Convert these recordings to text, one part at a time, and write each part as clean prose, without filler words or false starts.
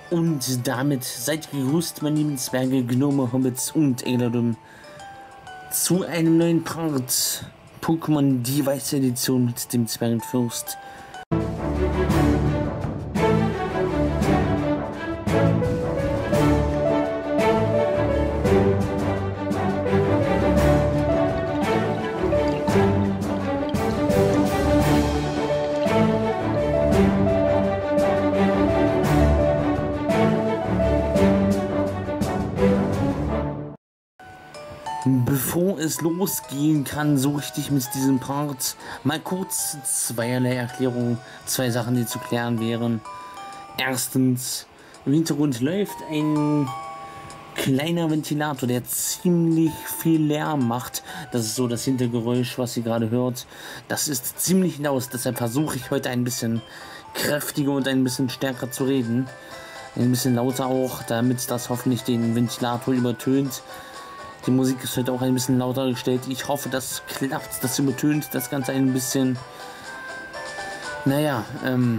Und damit seid gegrüßt, meine lieben Zwerge, Gnome, Hobbits und Elderdum, zu einem neuen Part Pokémon Die Weiße Edition mit dem Zwergenfürst. Bevor es losgehen kann, so richtig mit diesem Part, mal kurz zweierlei Erklärungen, zwei Sachen, die zu klären wären. Erstens, im Hintergrund läuft ein kleiner Ventilator, der ziemlich viel Lärm macht. Das ist so das Hintergeräusch, was ihr gerade hört. Das ist ziemlich laut, deshalb versuche ich heute ein bisschen kräftiger und ein bisschen stärker zu reden. Ein bisschen lauter auch, damit das hoffentlich den Ventilator übertönt. Die Musik ist heute auch ein bisschen lauter gestellt. Ich hoffe, das klappt, das übertönt das Ganze ein bisschen. Naja,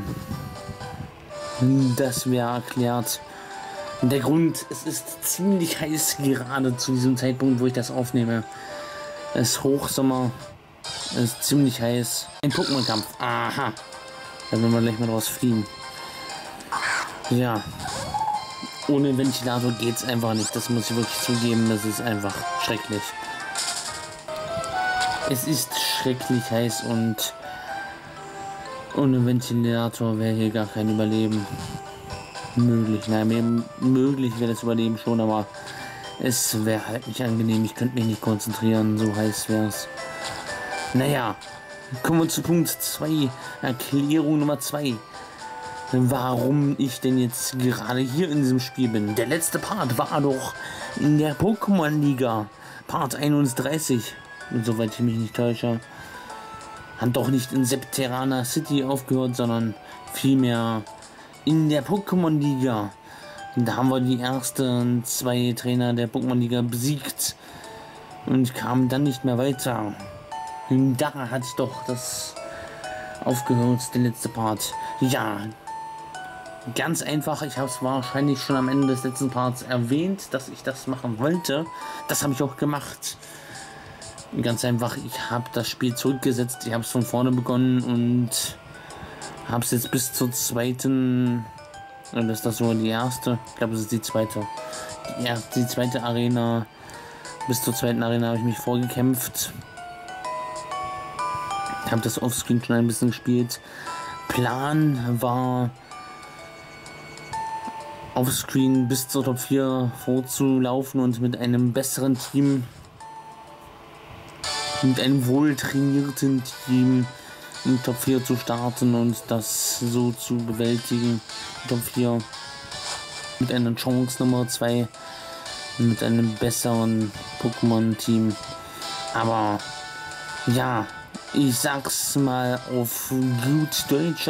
das wäre erklärt. Der Grund, es ist ziemlich heiß gerade zu diesem Zeitpunkt, wo ich das aufnehme. Es ist Hochsommer, es ist ziemlich heiß. Ein Pokémon-Kampf, aha. Da werden wir gleich mal draus fliegen. Ja. Ohne Ventilator geht es einfach nicht, das muss ich wirklich zugeben, das ist einfach schrecklich. Es ist schrecklich heiß und ohne Ventilator wäre hier gar kein Überleben möglich. Nein, möglich wäre das Überleben schon, aber es wäre halt nicht angenehm, ich könnte mich nicht konzentrieren, so heiß wäre es. Naja, kommen wir zu Punkt 2, Erklärung Nummer 2. Warum ich denn jetzt gerade hier in diesem Spiel bin. Der letzte Part war doch in der Pokémon-Liga. Part 31, soweit ich mich nicht täusche. Hat doch nicht in Septerana City aufgehört, sondern vielmehr in der Pokémon-Liga. Da haben wir die ersten zwei Trainer der Pokémon-Liga besiegt und kamen dann nicht mehr weiter. Und da hat doch das aufgehört, der letzte Part. Ja, ganz einfach, ich habe es wahrscheinlich schon am Ende des letzten Parts erwähnt, dass ich das machen wollte. Das habe ich auch gemacht. Ganz einfach, ich habe das Spiel zurückgesetzt, ich habe es von vorne begonnen und habe es jetzt bis zur zweiten, oder ist das sogar die erste? Ich glaube, es ist die zweite. Die zweite Arena, bis zur zweiten Arena habe ich mich vorgekämpft. Ich habe das Offscreen schon ein bisschen gespielt. Plan war, Offscreen bis zur Top 4 vorzulaufen und mit einem besseren Team, mit einem wohltrainierten Team in Top 4 zu starten und das so zu bewältigen. Top 4 mit einer Chance Nummer 2, mit einem besseren Pokémon-Team. Aber ja, ich sag's mal auf gut Deutsch,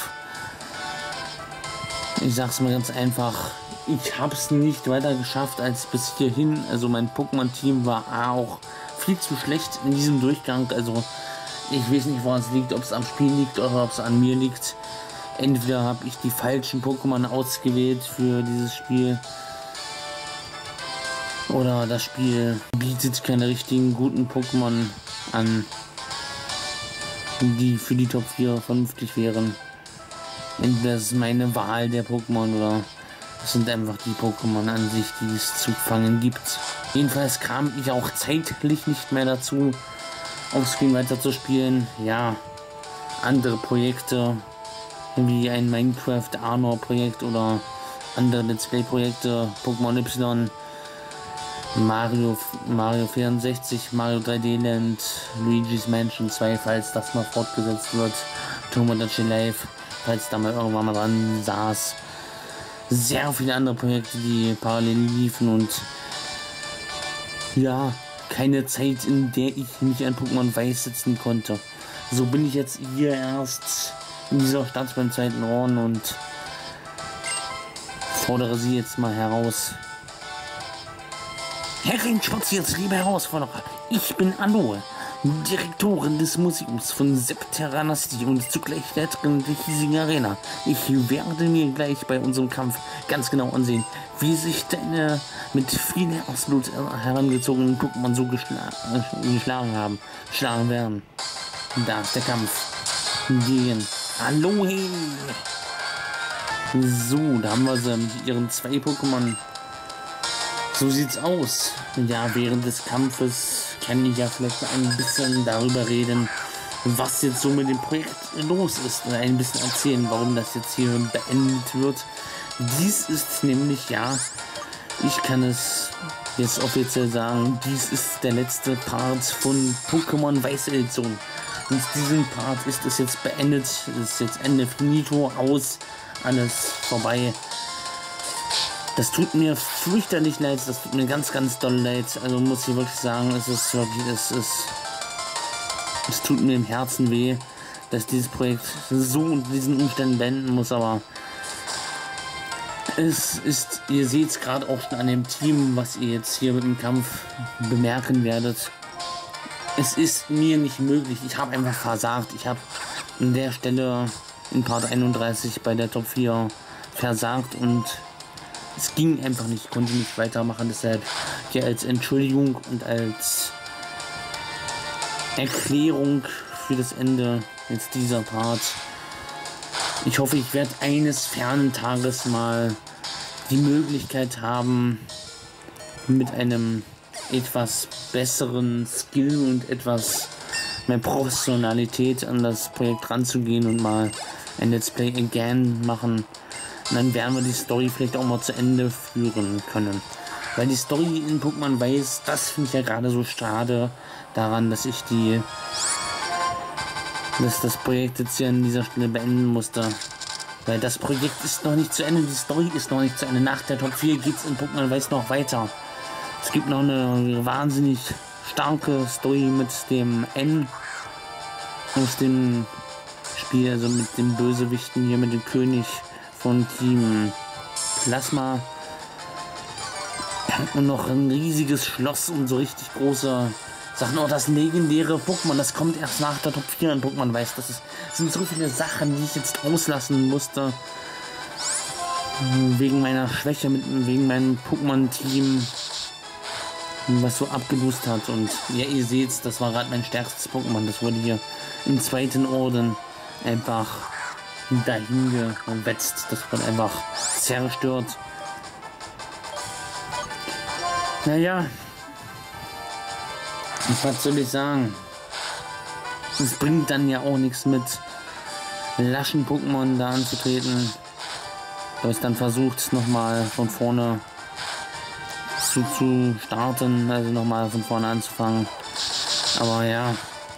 ich sag's mal ganz einfach, ich hab's nicht weiter geschafft als bis hierhin. Also mein Pokémon-Team war auch viel zu schlecht in diesem Durchgang. Also ich weiß nicht, woran es liegt, ob es am Spiel liegt oder ob es an mir liegt. Entweder habe ich die falschen Pokémon ausgewählt für dieses Spiel oder das Spiel bietet keine richtigen guten Pokémon an, die für die Top 4 vernünftig wären. Entweder ist meine Wahl der Pokémon oder es sind einfach die Pokémon an sich, die es zu fangen gibt. Jedenfalls kam ich auch zeitlich nicht mehr dazu, Offscreen weiter zu spielen. Ja, andere Projekte wie ein Minecraft Arnor Projekt oder andere Let's Play Projekte, Pokémon Y, Mario 64, Mario 3D Land, Luigi's Mansion 2, falls das mal fortgesetzt wird, Tomodachi Life, falls da mal irgendwann mal dran saß. Sehr viele andere Projekte, die parallel liefen und ja, keine Zeit, in der ich mich an Pokémon Weiß setzen konnte. So bin ich jetzt hier erst in dieser Stadt beim zweiten Orden und fordere sie jetzt mal heraus. Herrin Schwarz, jetzt liebe Herausforderer, ich bin Aloe. Direktorin des Museums von Septeranasti und zugleich Leiterin der hiesigen Arena. Ich werde mir gleich bei unserem Kampf ganz genau ansehen, wie sich deine mit viel Herzblut herangezogenen Pokémon so geschlagen werden. Da ist der Kampf gegen Alohe. So, da haben wir sie mit ihren 2 Pokémon. So sieht's aus. Ja, während des Kampfes kann ich ja vielleicht ein bisschen darüber reden, was jetzt so mit dem Projekt los ist. Und ein bisschen erzählen, warum das jetzt hier beendet wird. Dies ist nämlich, ja, ich kann es jetzt offiziell sagen, dies ist der letzte Part von Pokémon Weiße Edition. Und diesen Part ist es jetzt beendet. Es ist jetzt Ende finito, aus, alles vorbei. Das tut mir fürchterlich leid, das tut mir ganz, ganz doll leid. Also muss ich wirklich sagen, es tut mir im Herzen weh, dass dieses Projekt so unter diesen Umständen beenden muss, aber es ist, ihr seht es gerade auch schon an dem Team, was ihr jetzt hier mit dem Kampf bemerken werdet. Es ist mir nicht möglich, ich habe einfach versagt. Ich habe an der Stelle in Part 31 bei der Top 4 versagt und es ging einfach nicht, ich konnte nicht weitermachen, deshalb hier als Entschuldigung und als Erklärung für das Ende jetzt dieser Part. Ich hoffe, ich werde eines fernen Tages mal die Möglichkeit haben, mit einem etwas besseren Skill und etwas mehr Professionalität an das Projekt ranzugehen und mal ein Let's Play again machen. Und dann werden wir die Story vielleicht auch mal zu Ende führen können. Weil die Story in Pokémon Weiß, das finde ich ja gerade so schade daran, dass das Projekt jetzt hier an dieser Stelle beenden musste. Weil das Projekt ist noch nicht zu Ende, die Story ist noch nicht zu Ende. Nach der Top 4 geht es in Pokémon Weiß noch weiter. Es gibt noch eine wahnsinnig starke Story mit dem N aus dem Spiel, also mit dem Bösewichten hier, mit dem König von Team Plasma. Und noch ein riesiges Schloss und so richtig große Sachen. Auch das legendäre Pokémon, das kommt erst nach der Top 4 in Pokémon Weiß. Das sind so viele Sachen, die ich jetzt auslassen musste. Wegen meiner Schwäche, wegen meinem Pokémon-Team, was so abgelöst hat. Und ja, ihr seht, das war gerade mein stärkstes Pokémon. Das wurde hier im 2. Orden einfach dahin gewetzt. Das wurde einfach zerstört. Naja, was soll ich sagen? Es bringt dann ja auch nichts mit laschen Pokémon da anzutreten. Da ist dann versucht, nochmal von vorne zu starten, also nochmal von vorne anzufangen. Aber ja,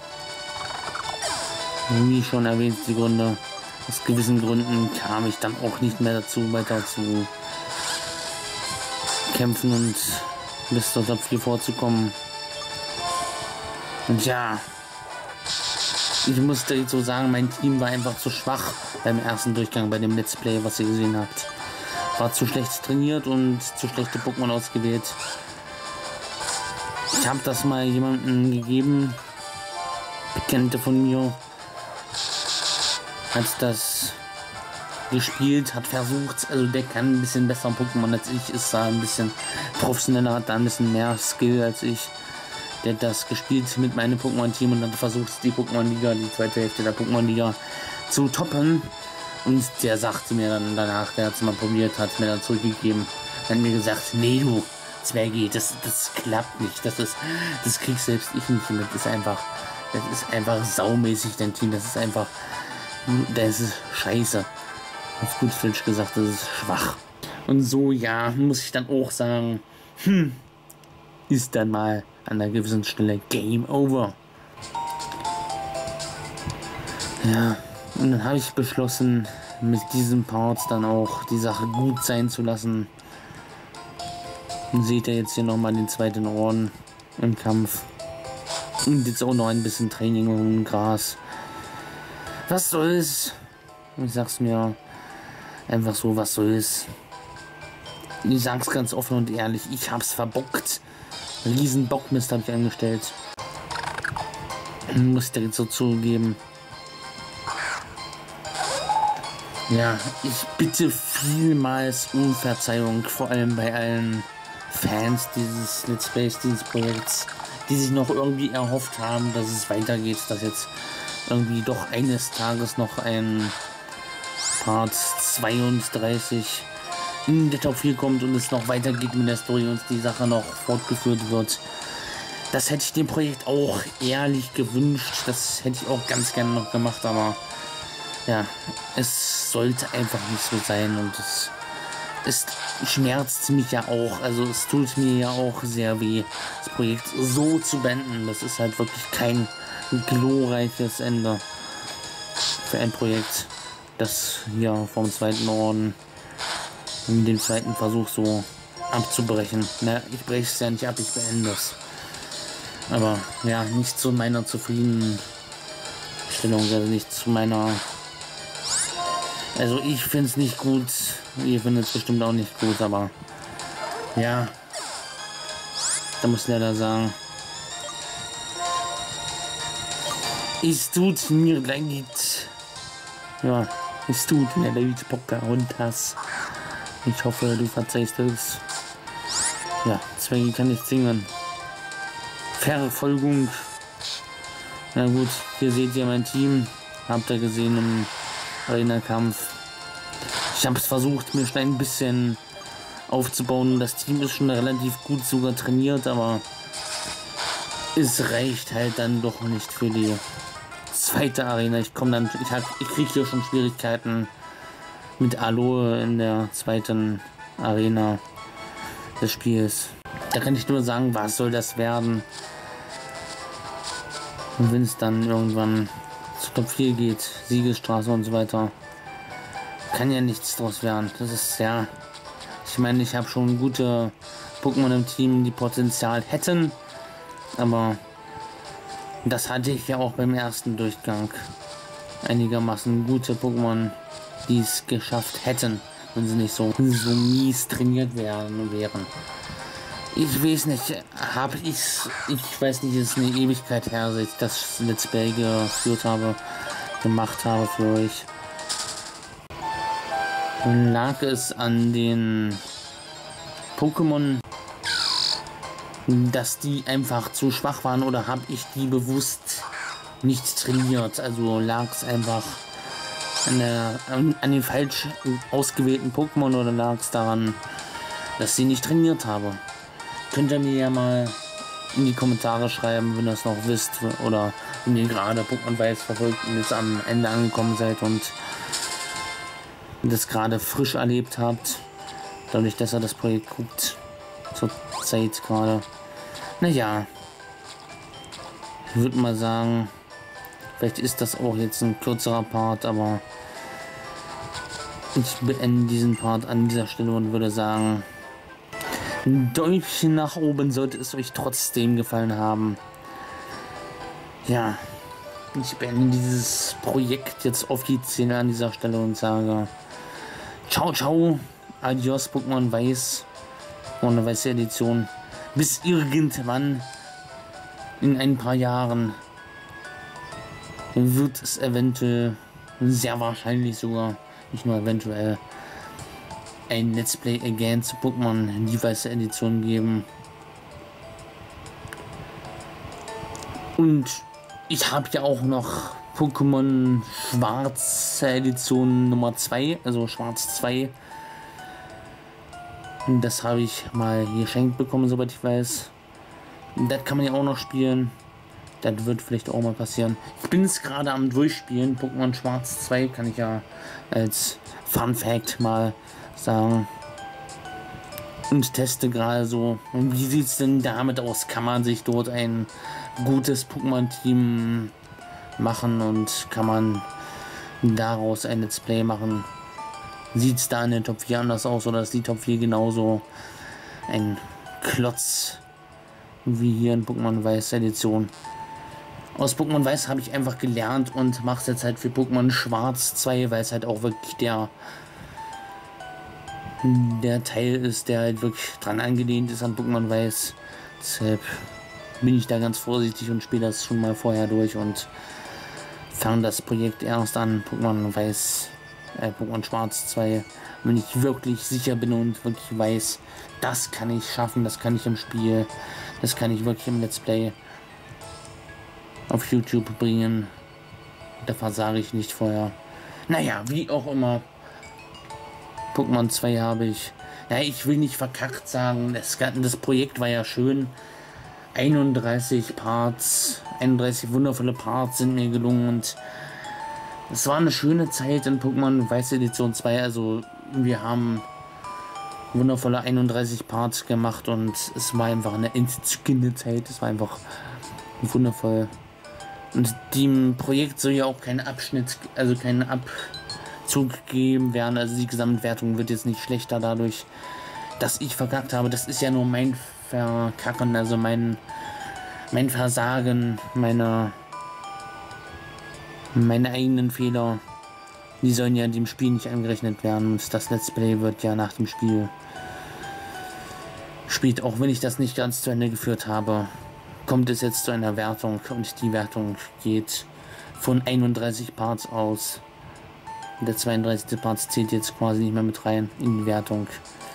wie schon erwähnt, die Gründe, aus gewissen Gründen kam ich dann auch nicht mehr dazu, weiter zu kämpfen und bis zur Top 4 vorzukommen. Und ja, ich musste jetzt so sagen, mein Team war einfach zu schwach beim ersten Durchgang, bei dem Let's Play, was ihr gesehen habt. War zu schlecht trainiert und zu schlechte Pokémon ausgewählt. Ich habe das mal jemandem gegeben, Bekannte von mir, hat das gespielt, hat versucht, also der kann ein bisschen besser Pokémon als ich, ist da ein bisschen professioneller, hat da ein bisschen mehr Skill als ich. Der hat das gespielt mit meinem Pokémon-Team und hat versucht, die Pokémon-Liga, die zweite Hälfte der Pokémon-Liga zu toppen. Und der sagte mir dann danach, der hat es mal probiert, hat es mir dann zurückgegeben, hat mir gesagt, nee du, Zwergi, das klappt nicht, das krieg selbst ich nicht hin, das ist einfach saumäßig, dein Team, das ist scheiße. Auf gut Deutsch gesagt, das ist schwach. Und so, ja, muss ich dann auch sagen, ist dann mal an einer gewissen Stelle Game Over. Ja, und dann habe ich beschlossen, mit diesem Part dann auch die Sache gut sein zu lassen. Und seht ihr jetzt hier nochmal den 2. Orden im Kampf. Und jetzt auch noch ein bisschen Training im Gras. Was soll's? Ich sag's mir einfach so, was soll's. Ich sag's ganz offen und ehrlich, ich hab's verbockt. Riesen Bockmist habe ich angestellt. Muss ich direkt so zugeben. Ja, ich bitte vielmals um Verzeihung, vor allem bei allen Fans dieses Let's Plays, dieses Projekts, die sich noch irgendwie erhofft haben, dass es weitergeht, dass jetzt irgendwie doch eines Tages noch ein Part 32 in der Top 4 kommt und es noch weitergeht mit der Story und die Sache noch fortgeführt wird. Das hätte ich dem Projekt auch ehrlich gewünscht, das hätte ich auch ganz gerne noch gemacht, aber ja, es sollte einfach nicht so sein und es schmerzt mich ja auch, also es tut mir ja auch sehr weh, das Projekt so zu beenden. Das ist halt wirklich kein glorreiches Ende für ein Projekt, das hier vom zweiten Orden mit dem zweiten Versuch so abzubrechen. Na, ich breche es ja nicht ab, ich beende es. Aber ja, nicht zu meiner Zufriedenstellung, also nicht zu meiner... Also ich finde es nicht gut, ihr findet es bestimmt auch nicht gut, aber ja, da muss ich leider sagen, es tut mir leid. Ja, es tut mir leid, Pocahontas. Ich hoffe, du verzeihst es. Ja, Zwerge kann ich singen. Verfolgung. Na gut, hier seht ihr mein Team. Habt ihr gesehen im Arena-Kampf. Ich habe es versucht, mir schon ein bisschen aufzubauen. Das Team ist schon relativ gut sogar trainiert, aber es reicht halt dann doch nicht für die zweite Arena. Ich kriege hier schon Schwierigkeiten mit Aloe in der zweiten Arena des Spiels. Da kann ich nur sagen, was soll das werden? Und wenn es dann irgendwann zu Top 4 geht, Siegesstraße und so weiter, kann ja nichts draus werden. Das ist ja, ich meine, ich habe schon gute Pokémon im Team, die Potenzial hätten, aber das hatte ich ja auch beim ersten Durchgang. Einigermaßen gute Pokémon, die es geschafft hätten, wenn sie nicht so mies trainiert wären. Ich weiß nicht, ich weiß nicht, es ist eine Ewigkeit her, seit ich das Let's Play gemacht habe für euch. Lag es an den Pokémon, dass die einfach zu schwach waren, oder habe ich die bewusst nicht trainiert? Also lag es einfach an den falsch ausgewählten Pokémon oder lag es daran, dass sie nicht trainiert habe? Könnt ihr mir ja mal in die Kommentare schreiben, wenn ihr es noch wisst oder wenn ihr gerade Pokémon Weiß verfolgt und jetzt am Ende angekommen seid und das gerade frisch erlebt habt, dadurch, dass ihr das Projekt guckt, zur Zeit gerade. Naja, ich würde mal sagen, vielleicht ist das auch jetzt ein kürzerer Part, aber ich beende diesen Part an dieser Stelle und würde sagen, ein Däumchen nach oben sollte es euch trotzdem gefallen haben. Ja, ich beende dieses Projekt jetzt offiziell an dieser Stelle und sage ciao, ciao, adios Pokémon Weiß und eine weiße Edition. Bis irgendwann in ein paar Jahren wird es eventuell, sehr wahrscheinlich sogar, nicht nur eventuell, ein Let's Play Again zu Pokémon die weiße Edition geben. Und ich habe ja auch noch Pokémon Schwarze Edition Nummer 2, also Schwarz 2. Das habe ich mal geschenkt bekommen, soweit ich weiß. Das kann man ja auch noch spielen. Das wird vielleicht auch mal passieren. Ich bin es gerade am Durchspielen. Pokémon Schwarz 2 kann ich ja als Fun Fact mal sagen. Und teste gerade so. Und wie sieht es denn damit aus? Kann man sich dort ein gutes Pokémon-Team machen und kann man daraus ein Let's Play machen? Sieht es da in der Top 4 anders aus oder ist die Top 4 genauso ein Klotz wie hier in Pokémon Weiß Edition? Aus Pokémon Weiß habe ich einfach gelernt und mache es jetzt halt für Pokémon Schwarz 2, weil es halt auch wirklich der Teil ist, der halt wirklich dran angelehnt ist an Pokémon Weiß. Deshalb, bin ich da ganz vorsichtig und spiele das schon mal vorher durch und fange das Projekt erst an, Pokémon Schwarz 2, wenn ich wirklich sicher bin und wirklich weiß, das kann ich schaffen, das kann ich im Spiel, das kann ich wirklich im Let's Play auf YouTube bringen. Da versage ich nicht vorher. Naja, wie auch immer. Pokémon 2 habe ich. Ja, ich will nicht verkackt sagen. Das Projekt war ja schön. 31 Parts, 31 wundervolle Parts sind mir gelungen und es war eine schöne Zeit in Pokémon Weiß Edition 2. Also wir haben wundervolle 31 Parts gemacht und es war einfach eine entzückende Zeit. Es war einfach wundervoll. Und dem Projekt soll ja auch kein Abschnitt, also kein Abzug gegeben werden. Also die Gesamtwertung wird jetzt nicht schlechter dadurch, dass ich verkackt habe. Das ist ja nur mein Verkacken, also mein Versagen, meine eigenen Fehler. Die sollen ja dem Spiel nicht angerechnet werden. Und das Let's Play wird ja nach dem Spiel spielt, auch wenn ich das nicht ganz zu Ende geführt habe, kommt es jetzt zu einer Wertung und die Wertung geht von 31 Parts aus. Der 32. Part zählt jetzt quasi nicht mehr mit rein in die Wertung.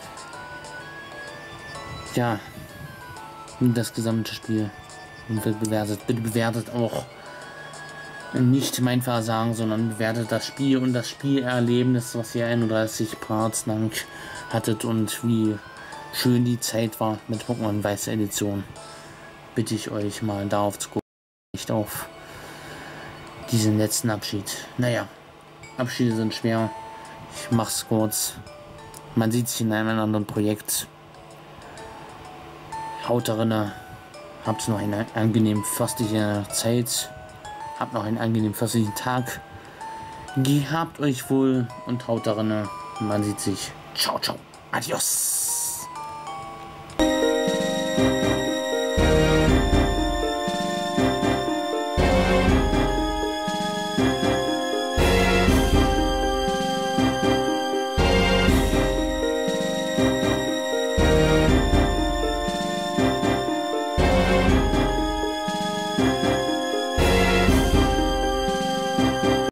Ja, das gesamte Spiel wird bewertet. Bitte bewertet auch nicht mein Versagen, sondern bewertet das Spiel und das Spielerlebnis, was ihr 31 Parts lang hattet und wie schön die Zeit war mit Pokémon Weiß Edition. Bitte ich euch mal darauf zu gucken, nicht auf diesen letzten Abschied. Naja, Abschiede sind schwer. Ich mach's kurz. Man sieht sich in einem anderen Projekt. Haut darin, habt noch eine angenehm fürstliche Zeit. Habt noch einen angenehm fürstlichen Tag. Gehabt euch wohl und haut darin. Man sieht sich. Ciao, ciao. Adios.